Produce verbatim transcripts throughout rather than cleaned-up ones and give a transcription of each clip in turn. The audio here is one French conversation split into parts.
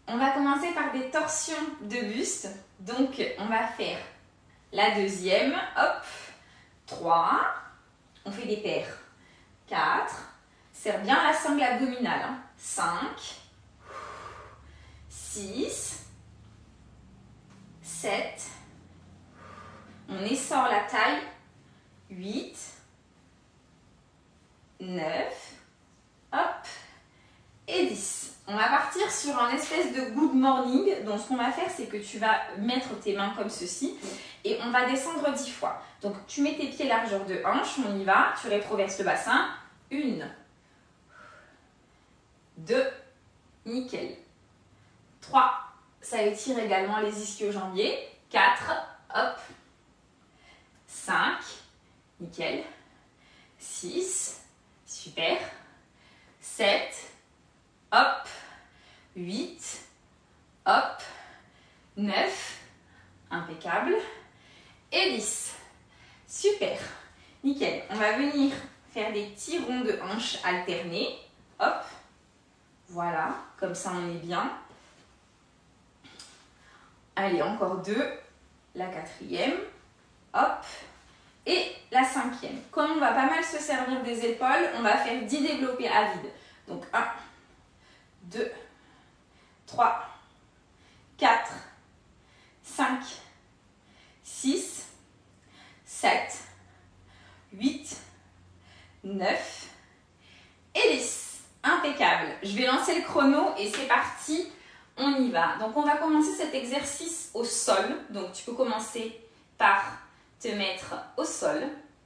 On va commencer par des torsions de buste. Donc, on va faire la deuxième. Hop. trois. On fait des paires. quatre. Serre bien la sangle abdominale. Hein. cinq. six. sept. On essore la taille. huit. neuf. Hop. Et dix. On va partir sur un espèce de good morning. Donc, ce qu'on va faire, c'est que tu vas mettre tes mains comme ceci et on va descendre dix fois. Donc, tu mets tes pieds largeur de hanche, on y va. Tu rétroverses le bassin. une, deux, nickel. trois, ça étire également les ischio-jambiers. quatre, hop. cinq, nickel. six, super. sept, hop. huit, hop. neuf, impeccable. Et dix. Super. Nickel. On va venir faire des petits ronds de hanches alternés. Hop. Voilà. Comme ça, on est bien. Allez, encore deux. La quatrième. Hop. Et la cinquième. Comme on va pas mal se servir des épaules, on va faire dix développés à vide. Donc, un, deux, trois, quatre, cinq, six, sept, huit, neuf et dix. Impeccable. Je vais lancer le chrono et c'est parti. On y va. Donc, on va commencer cet exercice au sol. Donc, tu peux commencer par te mettre au sol.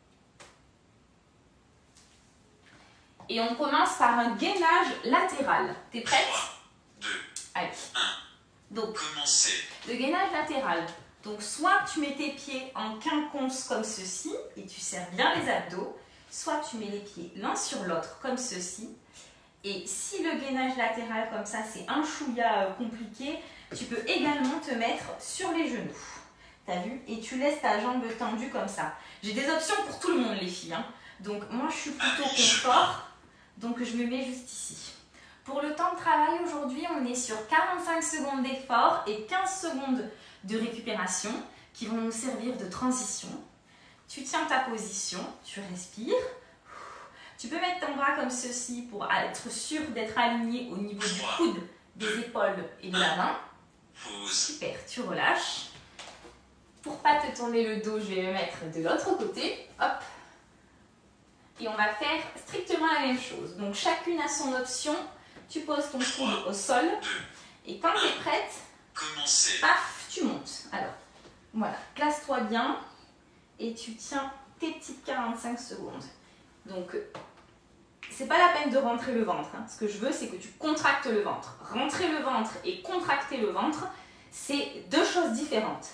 Et on commence par un gainage latéral. T'es prête? trois, deux, allez. un. Donc, commencez. Le gainage latéral. Donc, soit tu mets tes pieds en quinconce comme ceci et tu serres bien les abdos, soit tu mets les pieds l'un sur l'autre comme ceci. Et si le gainage latéral comme ça, c'est un chouïa compliqué, tu peux également te mettre sur les genoux. T'as vu? Et tu laisses ta jambe tendue comme ça. J'ai des options pour tout le monde, les filles. Hein. Donc, moi, je suis plutôt confort. Donc, je me mets juste ici. Pour le temps de travail, aujourd'hui, on est sur quarante-cinq secondes d'effort et quinze secondes de récupération qui vont nous servir de transition. Tu tiens ta position, tu respires. Tu peux mettre ton bras comme ceci pour être sûr d'être aligné au niveau du coude, des épaules et de la main. Super, tu relâches. Pour pas te tourner le dos, je vais me mettre de l'autre côté. Hop. Et on va faire strictement la même chose. Donc chacune a son option. Tu poses ton coude au sol. Et quand tu es prête, paf, tu montes. Alors, voilà, place-toi bien. Et tu tiens tes petites quarante-cinq secondes. Donc, c'est pas la peine de rentrer le ventre. Hein. Ce que je veux, c'est que tu contractes le ventre. Rentrer le ventre et contracter le ventre, c'est deux choses différentes.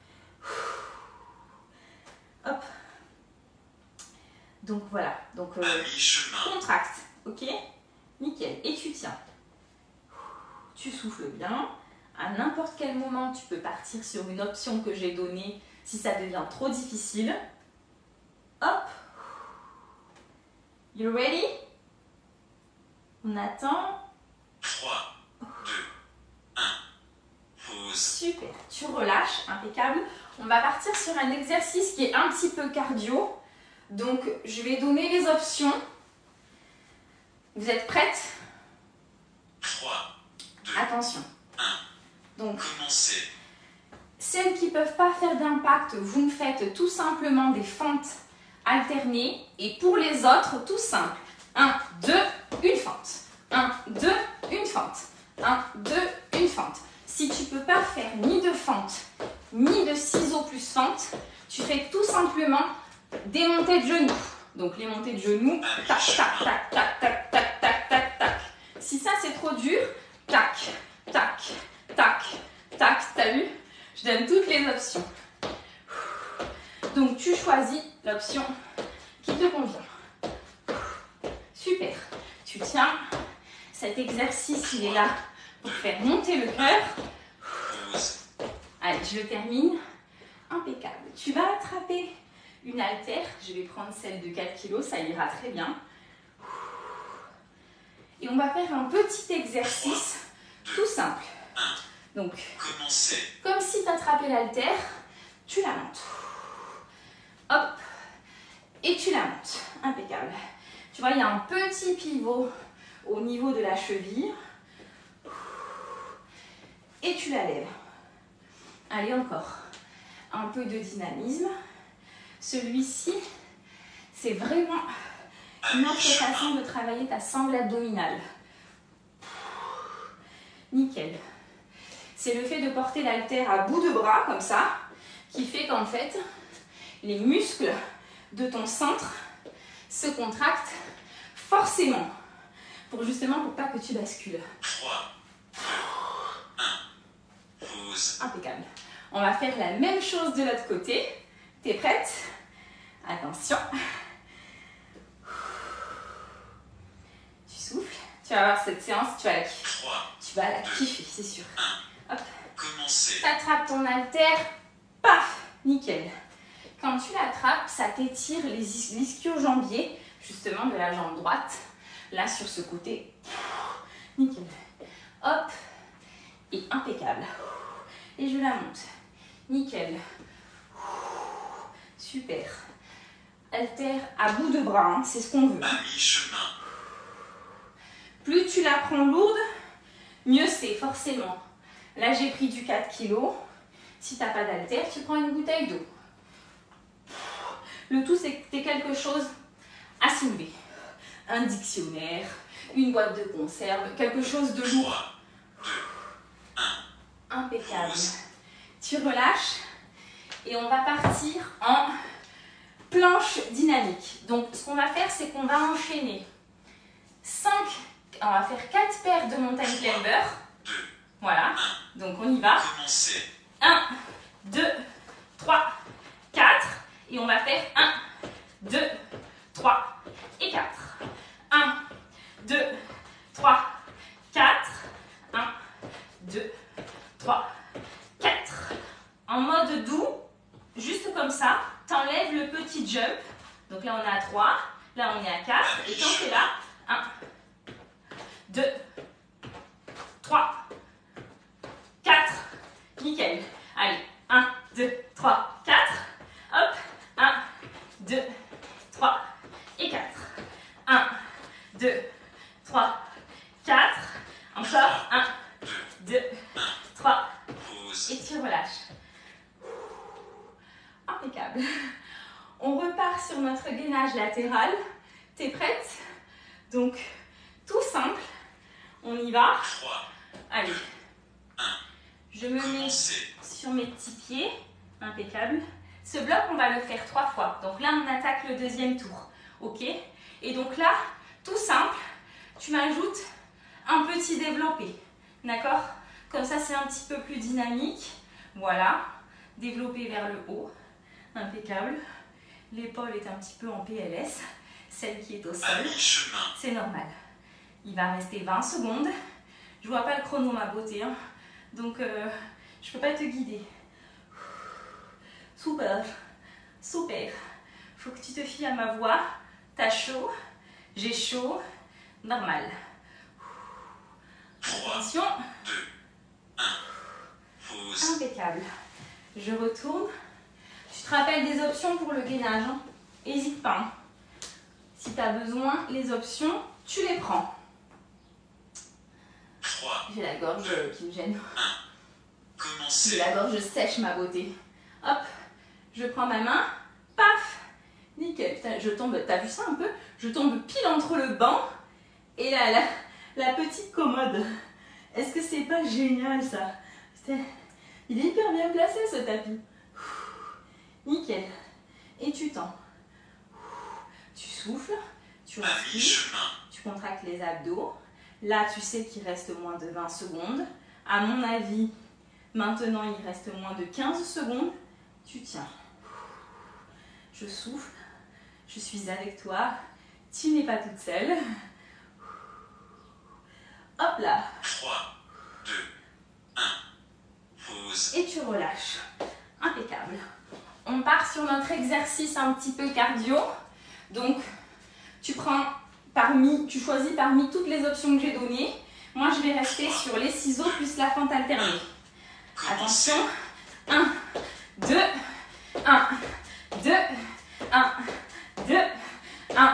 Hop. Donc voilà. Donc, euh, contracte. Ok? Nickel. Et tu tiens. Tu souffles bien. À n'importe quel moment, tu peux partir sur une option que j'ai donnée si ça devient trop difficile. Hop. You ready? On attend. trois, deux, un. Pause. Super. Tu relâches. Impeccable. On va partir sur un exercice qui est un petit peu cardio. Donc, je vais donner les options. Vous êtes prêtes? trois, deux, attention. un. Donc, commencez. Celles qui ne peuvent pas faire d'impact, vous me faites tout simplement des fentes alternées. Et pour les autres, tout simple. un, deux, une fente. un, deux, une fente. un, deux, une fente. Si tu ne peux pas faire ni de fente, ni de ciseaux plus fente, tu fais tout simplement des montées de genoux. Donc les montées de genoux, tac, tac, tac, tac, tac, tac, tac, tac, tac. Si ça c'est trop dur, tac, tac, tac, tac, t'as vu? Je donne toutes les options. Donc tu choisis l'option qui te convient. Super. Tu tiens. Cet exercice, il est là pour faire monter le cœur. Allez, je le termine. Impeccable. Tu vas attraper une haltère. Je vais prendre celle de quatre kilos, ça ira très bien. Et on va faire un petit exercice tout simple. Donc, Commencez. comme si tu attrapais l'haltère, tu la montes. Hop. Et tu la montes. Impeccable. Tu vois, il y a un petit pivot au niveau de la cheville. Et tu la lèves. Allez, encore. Un peu de dynamisme. Celui-ci, c'est vraiment une autre façon de travailler ta sangle abdominale. Nickel. C'est le fait de porter l'haltère à bout de bras, comme ça, qui fait qu'en fait, les muscles de ton centre se contractent forcément, pour justement pour pas que tu bascules. trois, deux, un. Pause. Impeccable. On va faire la même chose de l'autre côté. T'es prête? Attention. Tu souffles. Tu vas voir cette séance, tu vas la kiffer. trois. Tu vas la kiffer, c'est sûr. un. Hop. Commencez. T'attrapes ton haltère. Paf. Nickel. Quand tu l'attrapes, ça t'étire les is- l'ischio-jambier, justement de la jambe droite. Là, sur ce côté. Nickel. Hop. Et impeccable. Et je la monte. Nickel. Super. Haltère à bout de bras, hein, c'est ce qu'on veut. À mi-chemin. Plus tu la prends lourde, mieux c'est, forcément. Là, j'ai pris du quatre kilos. Si tu n'as pas d'haltère, tu prends une bouteille d'eau. Le tout, c'est que tu aies quelque chose à soulever. Un dictionnaire, une boîte de conserve, quelque chose de lourd. trois, deux, un. Impeccable. Tu relâches et on va partir en planche dynamique. Donc, ce qu'on va faire, c'est qu'on va enchaîner cinq, on va faire quatre paires de mountain climber. deux. Voilà. Donc, on y va. Commencez. un, deux, trois, quatre. Et on va faire un, deux, trois et quatre. un, deux, trois, quatre. un, deux, trois, quatre. En mode doux, juste comme ça, t'enlèves le petit jump. Donc là, on est à trois. Là, on est à quatre. Et quand tu es là, un, deux, trois, quatre. Nickel. Allez, un, deux, trois, quatre. Hop, un, deux, trois et quatre. un, deux, trois, quatre. Encore, un, deux, trois. Pause. Et tu relâches. Impeccable. On repart sur notre gainage latéral. T'es prête? Donc, tout simple. On y va. trois. Allez. Je me mets Commencez. sur mes petits pieds. Impeccable. Ce bloc, on va le faire trois fois. Donc là, on attaque le deuxième tour. Ok? Et donc là, tout simple, tu m'ajoutes un petit développé. D'accord? Comme ça, c'est un petit peu plus dynamique. Voilà. Développé vers le haut. Impeccable. L'épaule est un petit peu en P L S. Celle qui est au À sol. mi-chemin. C'est normal. Il va rester vingt secondes. Je vois pas le chrono, ma beauté. Hein. Donc, euh, je peux pas te guider. Super. Super. Faut que tu te fies à ma voix. T'as chaud. J'ai chaud. Normal. trois, Attention. deux, un. Pause. Impeccable. Je retourne. Tu te rappelles des options pour le gainage. Hein. Hésite pas. Hein. Si tu as besoin, les options, tu les prends. trois. J'ai la gorge qui me gêne. J'ai Commencez. la gorge sèche, ma beauté. Hop, je prends ma main. Paf. Nickel. Putain, je tombe, t'as vu ça un peu? Je tombe pile entre le banc et la, la, la petite commode. Est-ce que c'est pas génial ça? Putain, il est hyper bien placé ce tapis. Nickel. Et tu tends. Tu souffles, tu À respires, mi-chemin. tu contractes les abdos. Là, tu sais qu'il reste moins de vingt secondes. À mon avis, maintenant, il reste moins de quinze secondes. Tu tiens. Je souffle. Je suis avec toi. Tu n'es pas toute seule. Hop là. trois, deux, un. Pause. Et tu relâches. Impeccable. On part sur notre exercice un petit peu cardio. Donc, tu prends parmi, tu choisis parmi toutes les options que j'ai données. Moi, je vais rester sur les ciseaux plus la fente alternée. Commencez. Attention. un, deux, un, deux, un, deux, un,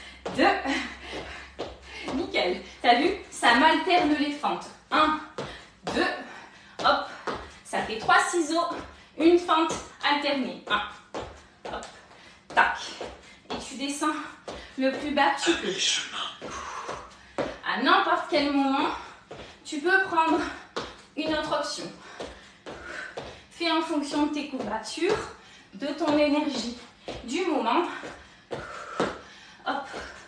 deux. Nickel. T'as vu? Ça m'alterne les fentes. un, deux, hop. Ça fait trois ciseaux, une fente alternée. un, hop, tac. Et tu descends le plus bas que tu À peux. mi-chemin. À n'importe quel moment, tu peux prendre une autre option. Fais en fonction de tes courbatures, de ton énergie, du moment. Hop.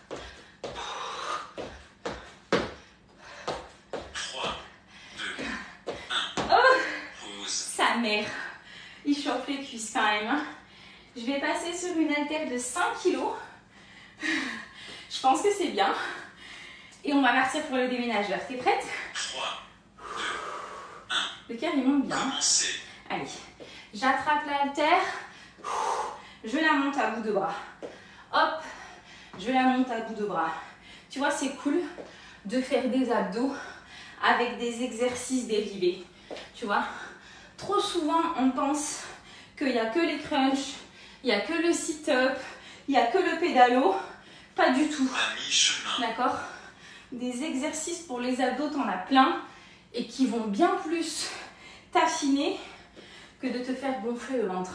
trois, deux, un. Oh, Pause. sa mère. Il chauffe les cuisses quand même. hein. Je vais passer sur une haltère de cinq kilos. Je pense que c'est bien. Et on va partir pour le déménageur. T'es prête? trois, deux, un. Le cœur il monte bien. Commencez. Allez, j'attrape la haltère, je la monte à bout de bras. Hop, je la monte à bout de bras. Tu vois, c'est cool de faire des abdos avec des exercices dérivés. Tu vois, trop souvent, on pense qu'il n'y a que les crunchs, il n'y a que le sit-up, il n'y a que le pédalo. Pas du tout. À mi-chemin. D'accord? Des exercices pour les abdos, t'en as plein et qui vont bien plus t'affiner que de te faire gonfler le ventre.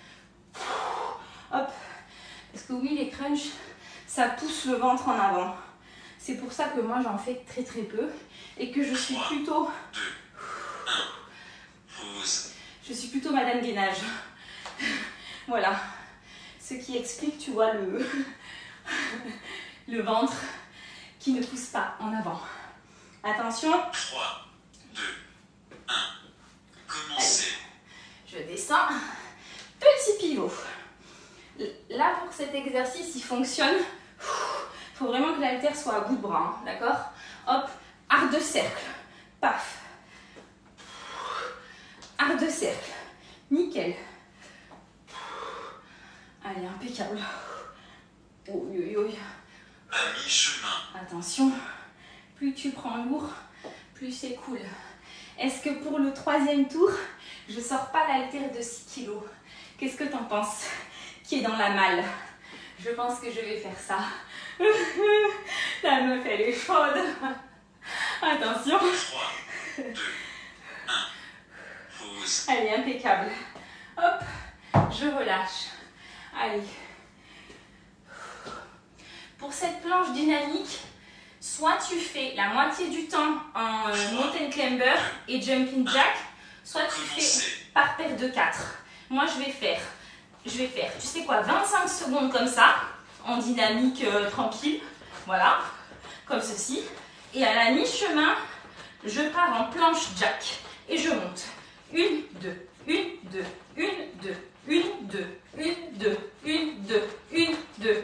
Hop. Parce que oui, les crunchs, ça pousse le ventre en avant. C'est pour ça que moi, j'en fais très très peu et que je suis plutôt, deux, un. Pause. je suis plutôt Madame Gainage. Voilà. Ce qui explique, tu vois, le, le ventre qui ne pousse pas en avant. Attention. trois, deux, un. Commencez. Je descends. Petit pivot. Là, pour cet exercice, il fonctionne. Il faut vraiment que l'haltère soit à bout de bras. hein, D'accord? Hop. Arc de cercle. Paf. Arc de cercle. Nickel. Allez, impeccable. Oh, oui, oui, oui. À mi-chemin. Attention, plus tu prends lourd, plus c'est cool. Est-ce que pour le troisième tour, je sors pas l'haltère de six kilos? Qu'est-ce que t'en penses? Qui est dans la malle? Je pense que je vais faire ça. La meuf, elle est chaude. Attention. trois, deux, un. Pause. Allez, impeccable. Hop, je relâche. Allez. Pour cette planche dynamique, soit tu fais la moitié du temps en euh, mountain climber et jumping jack, soit tu fais par paire de quatre. Moi, je vais faire, je vais faire, tu sais quoi, vingt-cinq secondes comme ça, en dynamique euh, tranquille, voilà, comme ceci. Et à la mi-chemin, je pars en planche jack et je monte. Une, deux, une, deux, une, deux, une, deux, une, deux, une, deux, une, deux.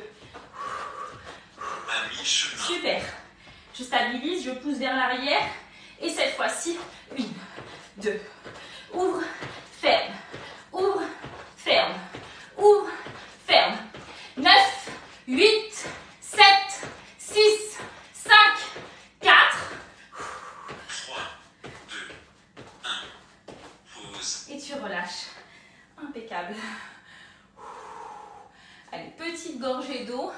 À mi-chemin. Super. Je stabilise, je pousse vers l'arrière. Et cette fois-ci, une, deux. Ouvre, ferme. Ouvre, ferme. Ouvre, ferme. neuf, huit, sept, six, cinq, quatre. trois, deux, un. Pause. Et tu relâches. Impeccable. Allez, petite gorgée d'eau.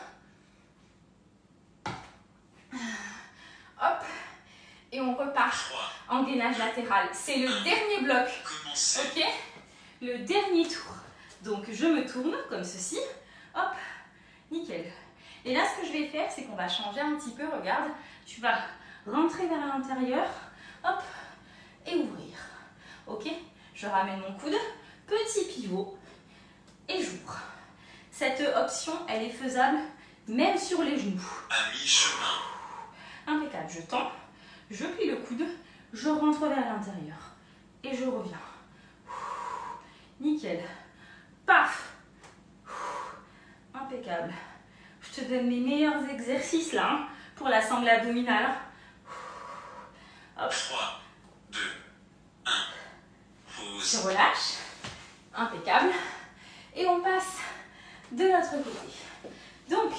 Hop. Et on repart trois. en gainage latéral. C'est le dernier bloc. Commencez. Ok? Le dernier tour. Donc, je me tourne comme ceci. Hop. Nickel. Et là, ce que je vais faire, c'est qu'on va changer un petit peu. Regarde. Tu vas rentrer vers l'intérieur. Hop. Et ouvrir. Ok? Je ramène mon coude. Petit pivot. Et j'ouvre. Cette option, elle est faisable même sur les genoux. À mi-chemin. Impeccable. Je tends. Je plie le coude. Je rentre vers l'intérieur. Et je reviens. Nickel. Paf. Impeccable. Je te donne mes meilleurs exercices là, hein, pour la sangle abdominale. Hop. trois, deux, un. Je Pause. relâche. Impeccable. Et on passe de l'autre côté. Donc,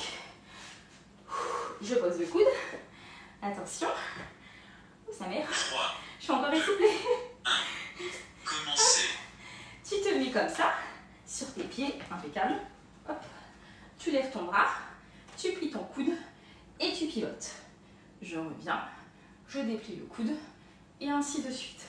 je pose le coude. Attention. Oh, sa mère. trois, Je suis encore essoufflée. un. es comme ça, sur tes pieds, impeccable. Hop. Tu lèves ton bras, tu plies ton coude et tu pivotes. Je reviens, je déplie le coude et ainsi de suite.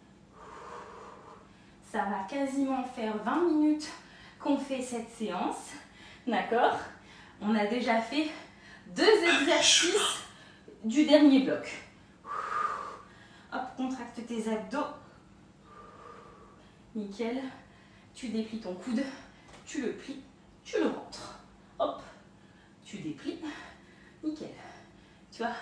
Ça va quasiment faire vingt minutes qu'on fait cette séance. D'accord? On a déjà fait deux exercices du dernier bloc. Hop, contracte tes abdos. Nickel. Tu déplies ton coude, tu le plies, tu le rentres. Hop, tu déplies. Nickel. Tu vois?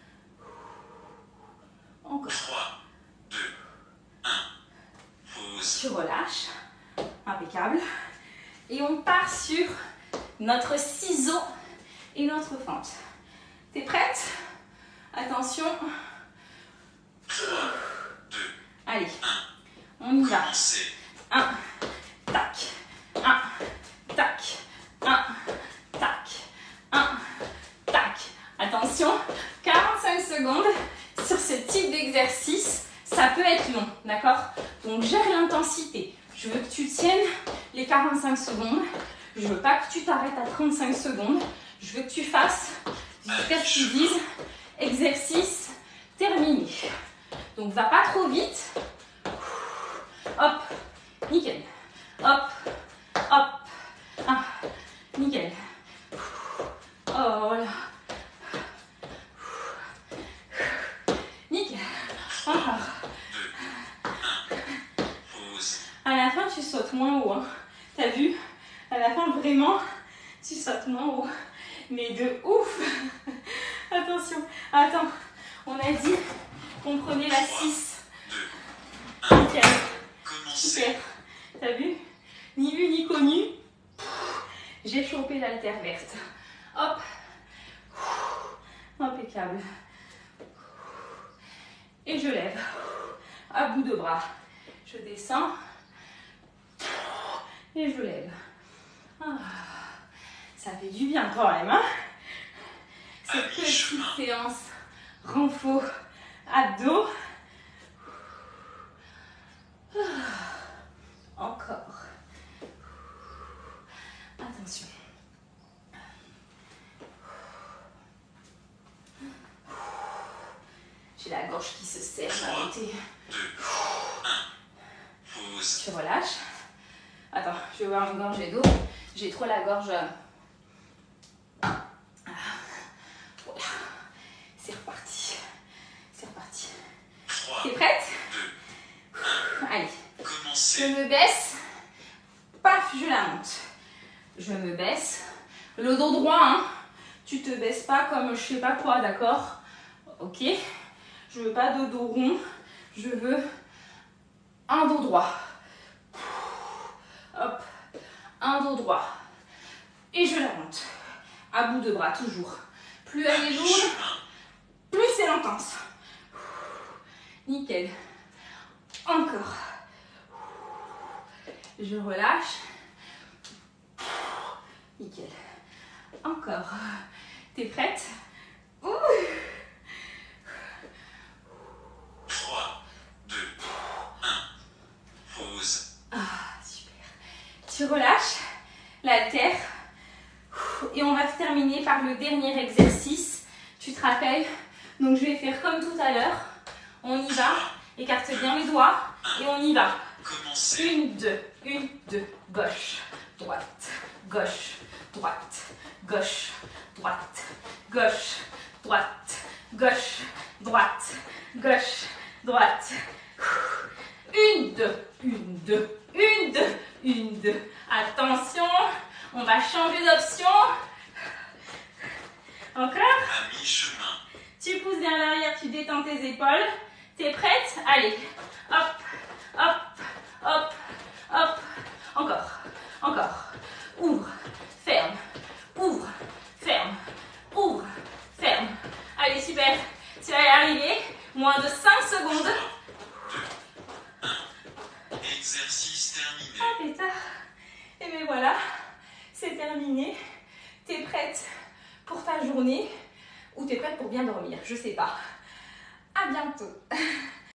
Encore. trois, deux, un. Pause. Tu relâches. Impeccable. Et on part sur notre ciseau et notre fente. T'es prête? Attention. trois, deux, Allez, un. on y va. Commencez. un, tac, un, tac, un, tac, un, tac. Attention, quarante-cinq secondes sur ce type d'exercice, ça peut être long, d'accord? Donc gère l'intensité. Je veux que tu tiennes les quarante-cinq secondes. Je veux pas que tu t'arrêtes à trente-cinq secondes. Je veux que tu fasses jusqu'à ce qu'ils disent exercice terminé. Donc va pas trop vite. Hop, nickel. Hop, hop. Ah, nickel. Oh là. Nickel. Encore. À la fin, tu sautes moins haut. Hein. T'as vu? À la fin, vraiment, tu sautes moins haut. Mais de ouf. Attention. Attends. On a dit qu'on prenait la six. Nickel. Super. T'as vu? Ni vu ni connu. J'ai chopé l'haltère verte. Hop. Impeccable. Et je lève. À bout de bras. Je descends. Et je lève. Ah, ça fait du bien quand même. Hein, cette petite séance renfort abdos. Ah, encore. Attention. J'ai la gorge qui se serre à monter. Tu relâches. Attends, je vais boire une gorgée d'eau. J'ai trop la gorge. Ah. Voilà. C'est reparti. C'est reparti. T'es prête? Allez. Je me baisse. Paf, je la monte. Je me baisse. Le dos droit, hein. Tu te baisses pas comme je sais pas quoi, d'accord? Ok. Je veux pas de dos rond. Je veux un dos droit. Hop, un dos droit. Et je la monte. À bout de bras, toujours. Plus elle est lourde, plus c'est intense. Nickel. Encore. Je relâche. Nickel. Encore. T'es prête? Ouh. trois, deux, un. Pause. Ah, super. Tu relâches l'haltère. Et on va terminer par le dernier exercice. Tu te rappelles? Donc je vais faire comme tout à l'heure. On y va. Écarte bien les doigts. Et on y va. Une, deux. Une, deux. Gauche, droite, gauche, droite, gauche, droite, gauche, droite, gauche, droite, gauche, droite. Une, deux. Une, deux. Une, deux. Une, deux. Attention. On va changer d'option. Encore. À mi-chemin. Tu pousses vers l'arrière, tu détends tes épaules. T'es prête? Allez. Hop, hop, hop, hop. Encore, encore. Ouvre, ferme, ouvre, ferme, ouvre, ferme. Allez, super. Tu vas y arriver. Moins de cinq secondes. deux, un. Exercice terminé. Ah, pétard. Et bien voilà. C'est terminé. T'es prête pour ta journée ou t'es prête pour bien dormir, je sais pas. À bientôt.